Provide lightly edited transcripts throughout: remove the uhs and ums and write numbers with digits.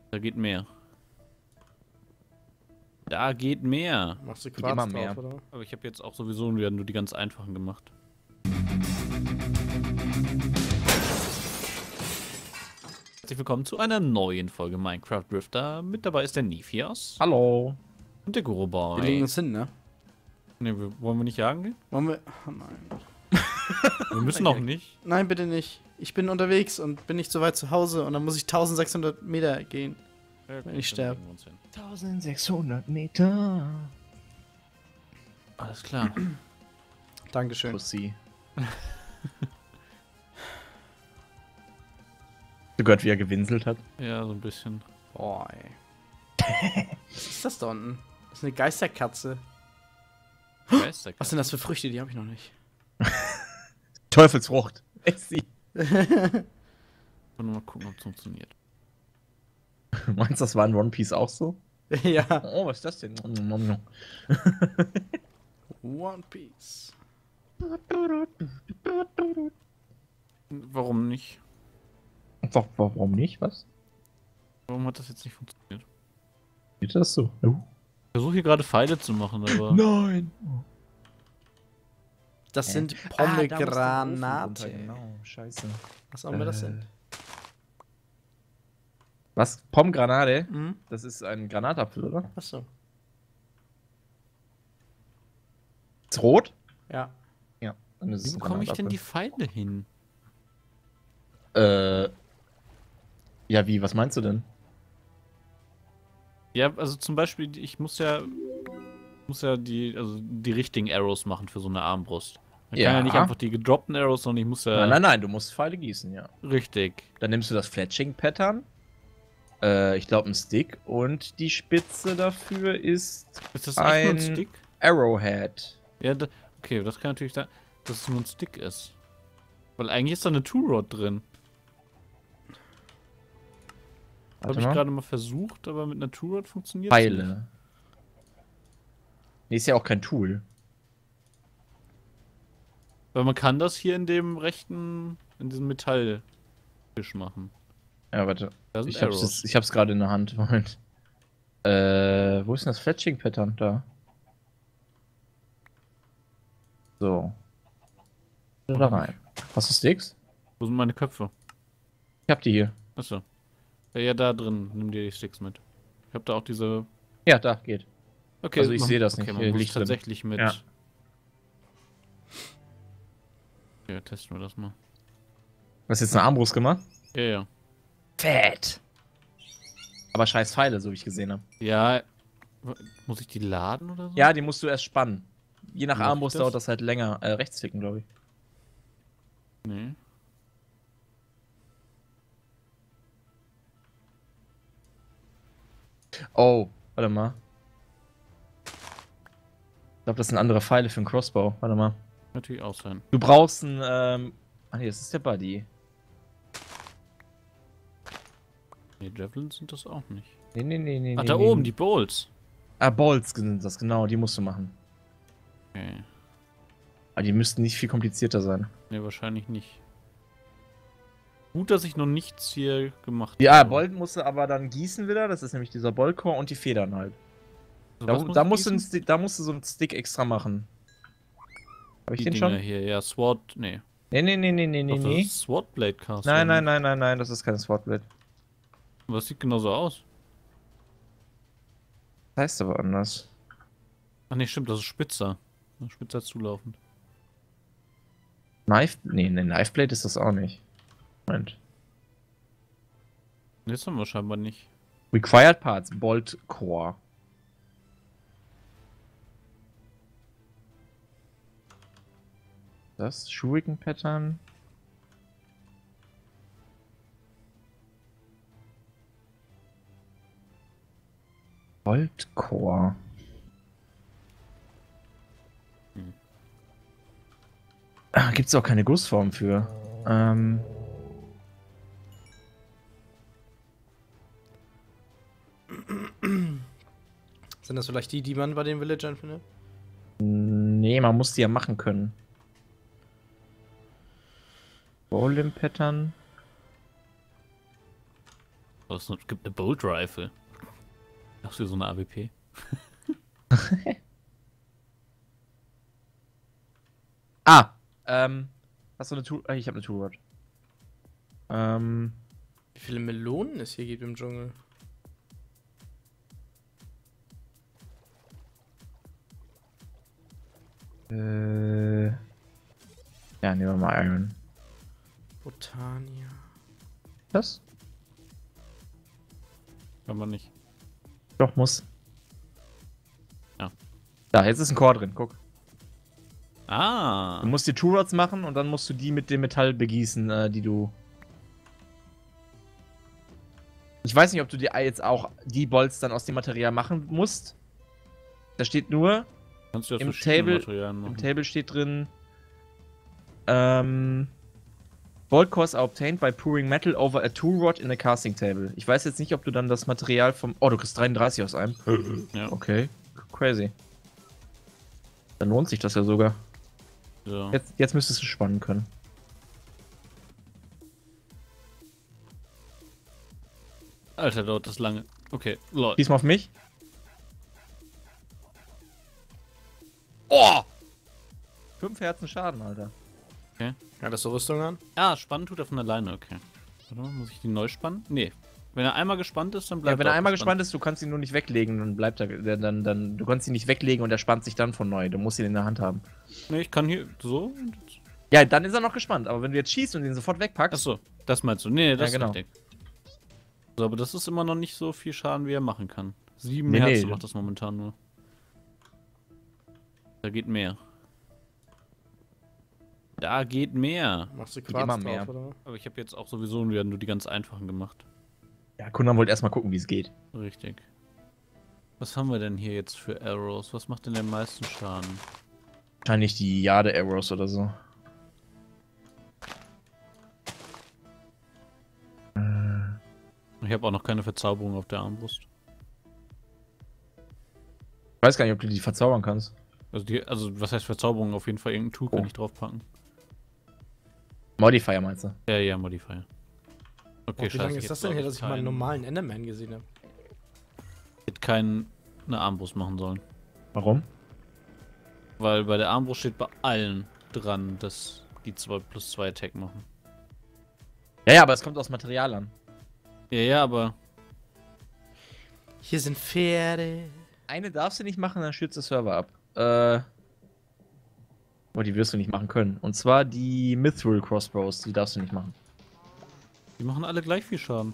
Da geht mehr. Da geht mehr. Machst du Geht Quarz immer drauf, mehr. oder? Aber ich habe jetzt auch sowieso wieder nur die ganz einfachen gemacht. Herzlich willkommen zu einer neuen Folge Minecraft Drifter. Mit dabei ist der Nifias Hallo. und der Wir legen Guroboy. uns hin, ne? Ne, wollen wir nicht jagen gehen? Wollen wir... Oh nein. Wir müssen auch nicht. Nein, bitte nicht. Ich bin unterwegs und bin nicht so weit zu Hause und dann muss ich 1600 Meter gehen. Wenn ich sterbe. 1600 Meter. Alles klar. Dankeschön. Pussy. Du gehört, wie er gewinselt hat. Ja, so ein bisschen. Boah, ey. Was ist das da unten? Das ist eine Geisterkatze. Was sind das für Früchte? Die habe ich noch nicht. Teufelsfrucht. Ess sie. Wollen wir mal gucken, ob es funktioniert. Meinst du, das war in One Piece auch so? Ja. Oh, was ist das denn? One Piece. Warum nicht? Warum nicht? Was? Warum hat das jetzt nicht funktioniert? Geht das so? Oh. Ich versuche hier gerade Pfeile zu machen, aber... Nein. Das sind Da muss der Ofen Pomegranate. runter, Genau, scheiße. Was auch immer das sind. Was? Pomgranate? Mhm. Das ist ein Granatapfel, oder? Achso. Ist rot? Ja. Ja. Dann ist Wie es ein bekomme ich denn Granatapfel. die Pfeile hin? Ja, wie? Was meinst du denn? Ja, also zum Beispiel, ich muss ja die richtigen Arrows machen für so eine Armbrust. Man kann ja nicht einfach die gedroppten Arrows, sondern ich muss ja... Nein, du musst Pfeile gießen, ja. Richtig. Dann nimmst du das Fletching-Pattern. Ich glaube, ein Stick. Und die Spitze dafür ist Ist das echt nur ein ein Stick? Arrowhead. Ja, okay, das kann natürlich sein, dass es nur ein Stick ist. Weil eigentlich ist da eine Two-Rod drin. Habe ich gerade mal versucht, aber mit einer Two-Rod funktioniert es nicht. Pfeile. Nee, ist ja auch kein Tool. Weil man kann das hier in dem rechten, in diesem Metallfisch machen. Ja, warte. Da sind Ich hab's, Arrows. ich hab's gerade in der Hand. Moment. Wo ist denn das Fletching-Pattern? Da. So. Da rein. Hast du Sticks? Wo sind meine Köpfe? Ich hab die hier. Achso. Ja, da drin. Nimm dir die Sticks mit. Ich habe da auch diese... Ja, da, geht. Okay, Also ich sehe das okay, nicht. man Hier muss liegt drin. tatsächlich mit... Ja. Okay, testen wir das mal. Hast du jetzt eine Armbrust gemacht? Ja, ja. Fett. Aber scheiß Pfeile, so wie ich gesehen habe. Ja, muss ich die laden oder so? Ja, die musst du erst spannen. Je nach Wie mach ich Armbrust das? dauert das halt länger. Rechtsklicken, glaube ich. Nee. Oh, warte mal. Ich glaube, das sind andere Pfeile für einen Crossbow. Warte mal. Natürlich auch sein. Du brauchst einen, Ah nee, das ist der Buddy. Nee, Javelins sind das auch nicht. Nee. Ach, da oben, die Bolts. Ah, Bolts sind das, genau. Die musst du machen. Okay. Aber die müssten nicht viel komplizierter sein. Nee, wahrscheinlich nicht. Gut, dass ich noch nichts hier gemacht Ja, habe. Bolt musst du aber dann gießen wieder. Das ist nämlich dieser Boltcore und die Federn halt. Also was muss Da ich musst, gießen? da musst du so einen Stick extra machen. Hab ich Die den Dinger schon? hier, ja, Sword, nee. Nee. Doch, das ist Swordblade Cast. Nein, das ist kein Swordblade. Aber das sieht genauso aus. Das heißt aber anders. Ach nee, stimmt, das ist Spitzer. Spitzer zulaufend. Knifeblade ist das auch nicht. Moment. Nee, das haben wir scheinbar nicht. Required Parts, Bolt Core. Das Shuriken Pattern. Bolt Core. Gibt es auch keine Gussform für. Sind das vielleicht die man bei den Villagern findet? Nee, man muss die ja machen können. Golem Pattern. Oh, es gibt eine Bolt Rifle. Ach so, eine AWP. Hast du eine Tool? Ich habe eine Toolrod. Wie viele Melonen es hier gibt im Dschungel. Ja, nehmen wir mal Iron. Botania. Das? Kann man nicht. Doch, muss. Ja. Da, jetzt ist ein Core drin, guck. Ah. Du musst die Toolrods machen und dann musst du die mit dem Metall begießen, die du... Ich weiß nicht, ob du dir jetzt auch die Bolts dann aus dem Material machen musst. Da steht nur... Kannst du ja Im verschiedene Table, Materialien machen. im Table steht drin... Bolt cores are obtained by pouring metal over a tool rod in a casting table. Ich weiß jetzt nicht, ob du dann das Material vom... Oh, du kriegst 33 aus einem. Ja. Okay, crazy. Dann lohnt sich das ja sogar. So. Jetzt müsstest du spannen können. Alter, dauert das lange. Okay, lol. Diesmal auf mich. Oh! 5 Herzen Schaden, Alter. Hat das so Rüstung an? Ah, spannen tut er von alleine, okay. Warte mal, muss ich den neu spannen? Nee. Wenn er einmal gespannt ist, dann bleibt Ja, wenn er auch einmal gespannt ist, du kannst ihn nur nicht weglegen, dann bleibt er. Du kannst ihn nicht weglegen und er spannt sich dann von neu. Du musst ihn in der Hand haben. Nee, ich kann hier so. Ja, dann ist er noch gespannt. Aber wenn du jetzt schießt und ihn sofort wegpackst. Achso, das meinst du. Nee, das Ja, genau. ist richtig. So, aber das ist immer noch nicht so viel Schaden, wie er machen kann. 7 Nee, Herzen nee. macht das momentan nur. Da geht mehr. Da geht mehr. Machst du Geht Quarz immer drauf, mehr. oder? Aber ich habe jetzt auch sowieso wieder nur die ganz einfachen gemacht. Ja, Kundan wollte erstmal gucken, wie es geht. Richtig. Was haben wir denn hier jetzt für Arrows? Was macht denn den meisten Schaden? Wahrscheinlich die Jade Arrows oder so. Ich habe auch noch keine Verzauberung auf der Armbrust. Ich weiß gar nicht, ob du die verzaubern kannst. Also was heißt Verzauberung? Auf jeden Fall irgendein Tool kann Oh. ich draufpacken. Modifier meinst du? Ja, Modifier. Okay, Wie lange ist das denn hier, dass ich mal einen normalen Enderman gesehen habe? Hätte keine Armbrust machen sollen. Warum? Weil bei der Armbrust steht bei allen dran, dass die 2+2 Attack machen. Ja, aber es kommt aus Material an. Ja, aber... Hier sind Pferde. Eine darfst du nicht machen, dann stürzt der Server ab. Aber die wirst du nicht machen können. Und zwar die Mithril Crossbows, die darfst du nicht machen. Die machen alle gleich viel Schaden.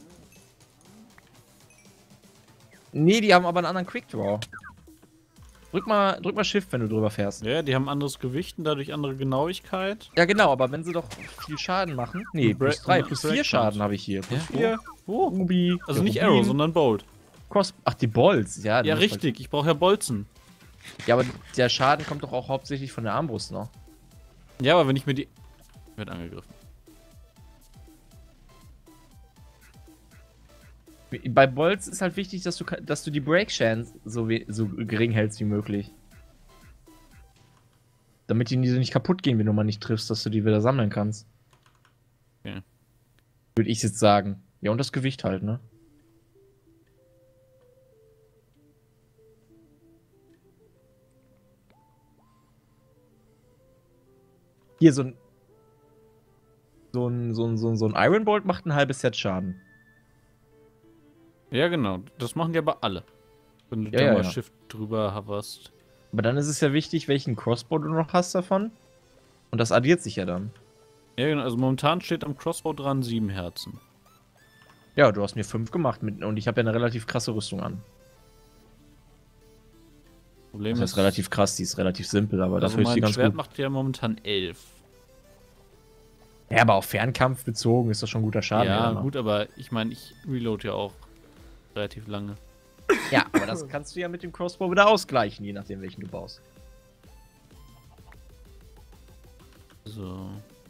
Nee, die haben aber einen anderen Quick Draw. Drück mal Shift, wenn du drüber fährst. Ja, die haben anderes Gewicht und dadurch andere Genauigkeit. Ja, genau, aber wenn sie doch viel Schaden machen. Nee, plus 3, plus 4 Schaden habe ich hier. Plus 4. Wo? Ruby. Also der nicht Rubin, Arrow, sondern Bolt. Ach, die Bolts. Ja, Ja, das ist richtig. Ich brauche ja Bolzen. Ja, aber der Schaden kommt doch auch hauptsächlich von der Armbrust noch. Ja, aber wenn ich mir die... Wird angegriffen. Bei Bolts ist halt wichtig, dass du die Break Chance so gering hältst wie möglich. Damit die nicht kaputt gehen, wenn du mal nicht triffst, dass du die wieder sammeln kannst. Okay. Würde ich jetzt sagen. Ja, und das Gewicht halt, ne? Hier, so ein Iron Bolt macht ein halbes Set Schaden. Ja, genau. Das machen die aber alle. Wenn du Ja, da ja, mal ja. Shift drüber hoverst. Aber dann ist es ja wichtig, welchen Crossbow du noch hast davon. Und das addiert sich ja dann. Ja, genau. Also momentan steht am Crossbow dran 7 Herzen. Ja, du hast mir 5 gemacht und ich habe ja eine relativ krasse Rüstung an. Problem Das ist relativ krass, die ist relativ simpel, aber also dafür ist die mein ganz Schwert gut. macht ja momentan 11. Ja, aber auf Fernkampf bezogen ist das schon guter Schaden. Ja, ne? gut, aber ich meine, ich reload ja auch relativ lange. Ja, aber das kannst du ja mit dem Crossbow wieder ausgleichen, je nachdem welchen du baust. So.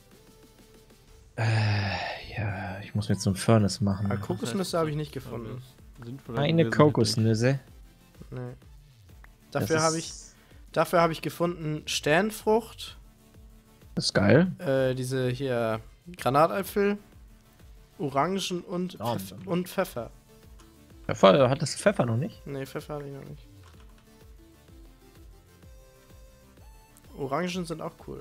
Ja, ich muss mir jetzt so ein Furnace machen. Aber Kokosnüsse habe ich nicht gefunden. Sinnvoller Eine gewesen, Kokosnüsse. Nee. Das Dafür habe ich gefunden Sternfrucht, Das ist geil. diese hier Granatäpfel, Orangen und, Ja, und Pfeffer. Pfeffer, hat das Pfeffer noch nicht? Nee, Pfeffer habe ich noch nicht. Orangen sind auch cool.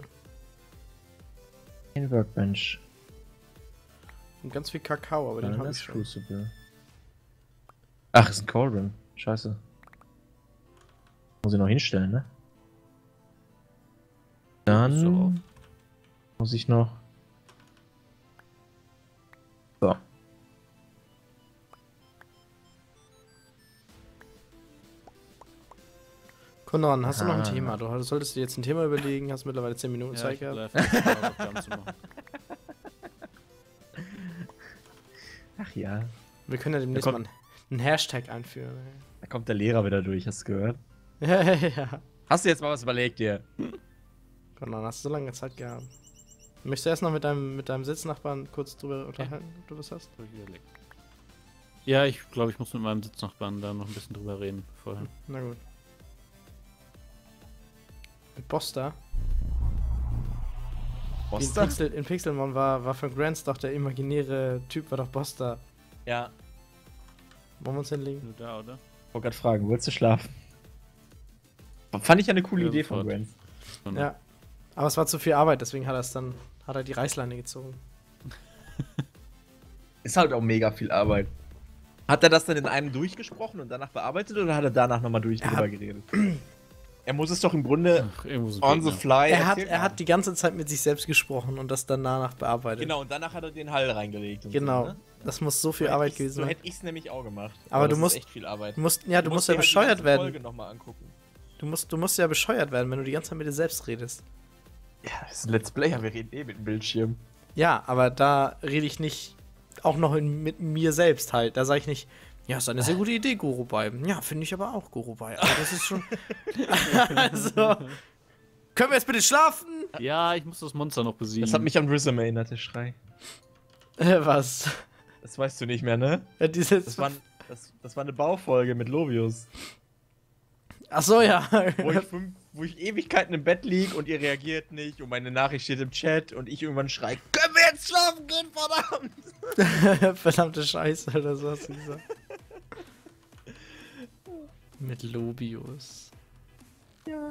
Ein Workbench. Und ganz viel Kakao, aber den habe ich schon. Crucible. Ach, ist ein Cauldron. Scheiße. Muss ich noch hinstellen, ne? Dann muss ich noch. So. Konan, hast du noch ein Thema? Du solltest dir jetzt ein Thema überlegen, hast mittlerweile 10 Minuten Zeit gehabt. Ach ja. Wir können ja demnächst mal einen Hashtag einführen. Da kommt der Lehrer wieder durch, hast du gehört? Ja. Hast du jetzt mal was überlegt dir? Konan, hast du so lange Zeit gehabt. Möchtest du erst noch mit deinem Sitznachbarn kurz drüber unterhalten, ob du was hast? Ja, ich glaube, ich muss mit meinem Sitznachbarn da noch ein bisschen drüber reden vorher. Na gut. Mit Bosta. Bosta? In Pixelmon war von Grants doch der imaginäre Typ, war doch Bosta. Ja. Wollen wir uns hinlegen? Nur da, oder? Ich wollte gerade fragen, willst du schlafen? Fand ich ja eine coole Idee von Grants. Ja. Aber es war zu viel Arbeit, deswegen hat er die Reißleine gezogen. Ist halt auch mega viel Arbeit. Hat er das dann in einem durchgesprochen und danach bearbeitet oder hat er danach nochmal drüber geredet? Er muss es doch im Grunde on the fly Er hat die ganze Zeit mit sich selbst gesprochen und das dann danach bearbeitet. Genau, und danach hat er den Hall reingelegt. Und genau. so, ne? Das muss so viel Arbeit gewesen sein. So hätte ich es nämlich auch gemacht. Aber das du musst ist echt viel Arbeit. Du musst ja halt bescheuert werden. Folge noch mal angucken. Du musst ja bescheuert werden, wenn du die ganze Zeit mit dir selbst redest. Ja, das ist ein Let's Player, wir reden mit dem Bildschirm. Ja, aber da rede ich nicht auch noch mit mir selbst halt. Da sage ich nicht, ja, ist eine sehr gute Idee, Gurubai. Ja, finde ich aber auch, Gurubai. Aber das ist schon. Also. Können wir jetzt bitte schlafen? Ja, ich muss das Monster noch besiegen. Das hat mich an Rhythm erinnert, der Schrei. Was? Das weißt du nicht mehr, ne? Ja, Das war eine Baufolge mit Lovius. Ach so, ja. Wo ich Ewigkeiten im Bett lieg und ihr reagiert nicht und meine Nachricht steht im Chat und ich irgendwann schrei, können wir jetzt schlafen gehen, verdammt! Verdammte Scheiße, oder so hast du gesagt. Mit Lobius. Ja.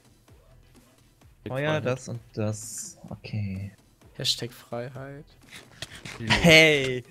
Oh ja, das und das. Okay. Hashtag Freiheit. Hey!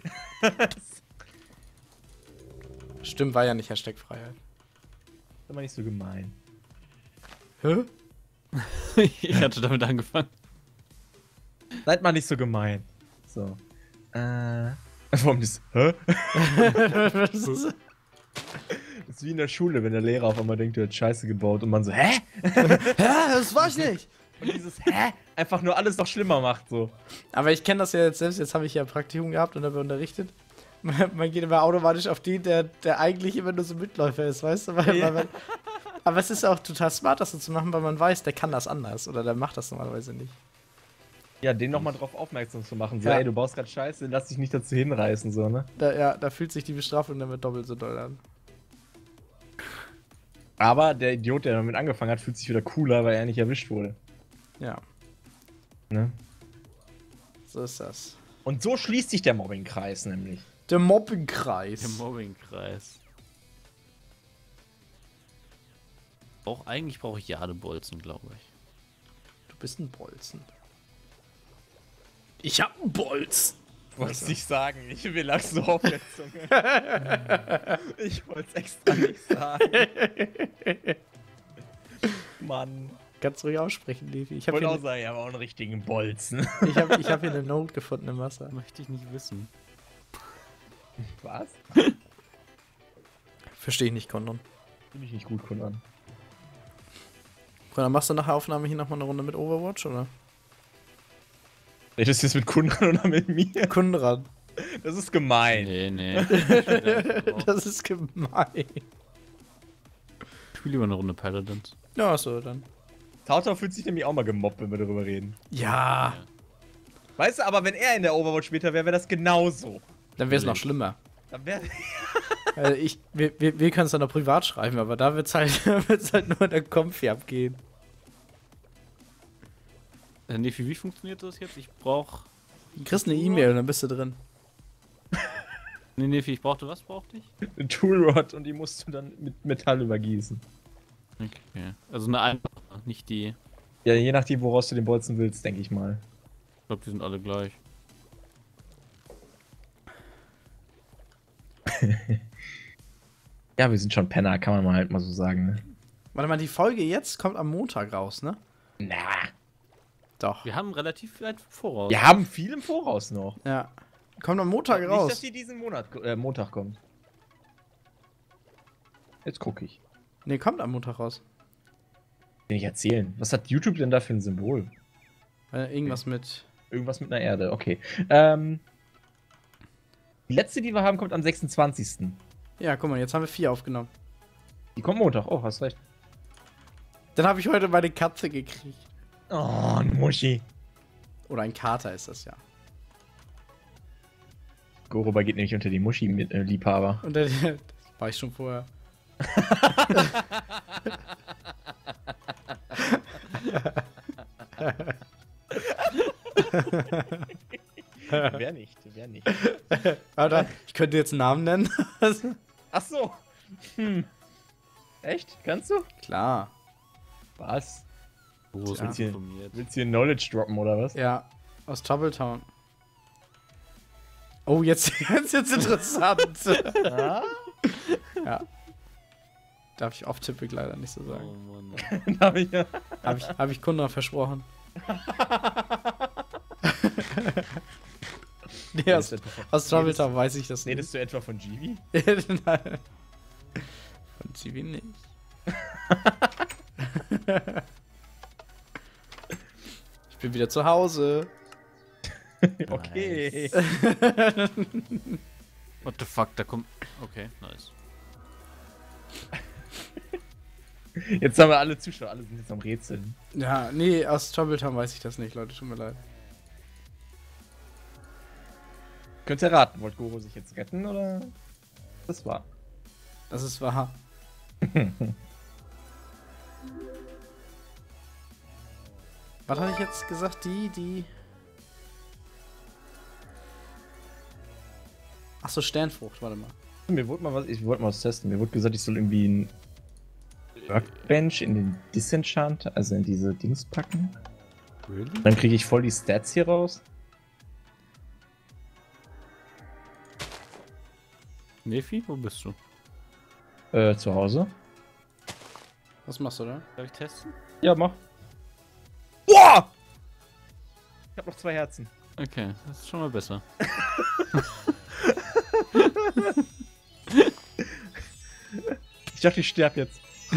Stimmt, war ja nicht Hashtag Freiheit. Das war nicht so gemein. Hä? Ich hatte damit angefangen. Seid mal nicht so gemein. So. Warum das? Hä? Was ist das? Das ist wie in der Schule, wenn der Lehrer auf einmal denkt, du hast Scheiße gebaut und man so, hä? Hä? Das war ich nicht! Und dieses Hä? Einfach nur alles noch schlimmer macht, so. Aber ich kenne das ja jetzt selbst, jetzt habe ich ja Praktikum gehabt und dabei unterrichtet. Man geht immer automatisch auf den, der eigentlich immer nur so Mitläufer ist, weißt du? Aber es ist auch total smart, das so zu machen, weil man weiß, der kann das anders oder der macht das normalerweise nicht. Ja, den nochmal drauf aufmerksam zu machen. So, Ja. ey, du baust grad Scheiße, lass dich nicht dazu hinreißen, so, ne? Da fühlt sich die Bestrafung damit doppelt so doll an. Aber der Idiot, der damit angefangen hat, fühlt sich wieder cooler, weil er nicht erwischt wurde. Ja, Ne? so ist das. Und so schließt sich der Mobbingkreis nämlich. Der Mobbingkreis. Der Mobbingkreis. Eigentlich brauche ich Jadebolzen, glaube ich. Du bist ein Bolzen. Ich hab einen Bolzen. Wollt's nicht sagen, mir lag so auf der Zunge. Ich wollte es extra nicht sagen. Mann. Kannst ruhig aussprechen, Levi. Ich Ich wollte auch habe sagen, ich habe auch einen richtigen Bolzen. ich hab hier eine Note gefunden im Wasser. Möchte ich nicht wissen. Was? Verstehe ich nicht, Kondon. Finde ich nicht gut, Kunan. Dann machst du nach der Aufnahme hier nochmal eine Runde mit Overwatch, oder? Redest du jetzt mit Kunan oder mit mir? Kundran. Das ist gemein. Nee. Das ist gemein. Ich spiele lieber eine Runde Paladins. Ja, so, dann. Tautau fühlt sich nämlich auch mal gemobbt, wenn wir darüber reden. Ja. Weißt du, aber wenn er in der Overwatch später wäre, wäre das genauso. Dann wäre es noch schlimmer. Dann wäre. Wir können es dann noch privat schreiben, aber da wird's halt nur in der Konfi abgehen. Nee, wie funktioniert das jetzt? Ich brauche. Du kriegst eine E-Mail und dann bist du drin. Nee, Nefi, was brauchte ich? Eine Toolrod und die musst du dann mit Metall übergießen. Okay. Also eine einfache, nicht die. Ja, je nachdem, woraus du den Bolzen willst, denke ich mal. Ich glaube, die sind alle gleich. Ja, wir sind schon Penner, kann man mal halt mal so sagen, ne? Warte mal, die Folge jetzt kommt am Montag raus, ne? Na. Doch. Wir haben relativ weit voraus. Wir haben viel im Voraus noch. Ja. Kommt am Montag Nicht, raus. dass die diesen Montag kommt. Jetzt gucke ich. Nee, kommt am Montag raus. Will ich erzählen. Was hat YouTube denn da für ein Symbol? Irgendwas mit. Irgendwas mit einer Erde, okay. Die letzte, die wir haben, kommt am 26. Ja, guck mal, jetzt haben wir 4 aufgenommen. Die kommt Montag. Oh, hast recht. Dann habe ich heute meine Katze gekriegt. Oh, ein Muschi. Oder ein Kater ist das ja. Goroba geht nämlich unter die Muschi-Liebhaber. Und das war ich schon vorher. Wer nicht. Alter, ich könnte jetzt einen Namen nennen. Ach so. Echt? Kannst du? Klar. Was? Groß Willst du informiert. hier Knowledge droppen, oder was? Ja, aus Troubletown. Oh, jetzt interessant. Ja. Darf ich off-Topic leider nicht so Oh sagen. Mann. Hab ich Kunden versprochen. Nee, aus Troubletown weiß ich das nicht. Redest du etwa von Givi? Nein. Von Zivi nicht. Ich bin wieder zu Hause. Okay. What the fuck, da kommt. Okay, nice. Jetzt haben wir alle Zuschauer, alle sind jetzt am Rätseln. Ja, nee, aus Troubletown weiß ich das nicht, Leute, tut mir leid. Könnt ihr raten, wollt Goro sich jetzt retten oder? Das war. Das ist wahr. Was hatte ich jetzt gesagt? Die. Achso, Sternfrucht, warte mal. Ich wollte mal was testen. Mir wurde gesagt, ich soll irgendwie ein Workbench in den Disenchant, also in diese Dings packen. Really? Dann kriege ich voll die Stats hier raus. Nefi, wo bist du? Zu Hause. Was machst du da? Darf ich testen? Ja, mach. Boah! Ich hab noch 2 Herzen. Okay, das ist schon mal besser. Ich dachte, ich sterb jetzt.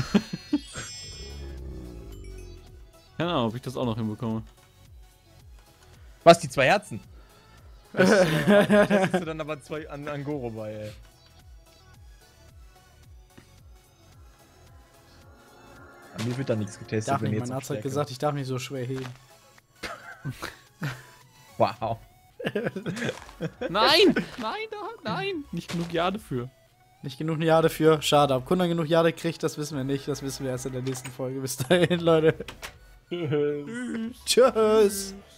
Keine Ahnung, ob ich das auch noch hinbekomme. Was, die 2 Herzen? Das ist du dann aber 2 an Goro bei, ey. An mir wird da nichts getestet. Darf wenn nicht, jetzt mein auf Arzt hat Stärke. gesagt, ich darf nicht so schwer heben. Wow. Nein! Nein! Nicht genug Jade für. Nicht genug Jade für. Schade. Ob Kunde genug Jade kriegt, das wissen wir nicht. Das wissen wir erst in der nächsten Folge. Bis dahin, Leute. Tschüss.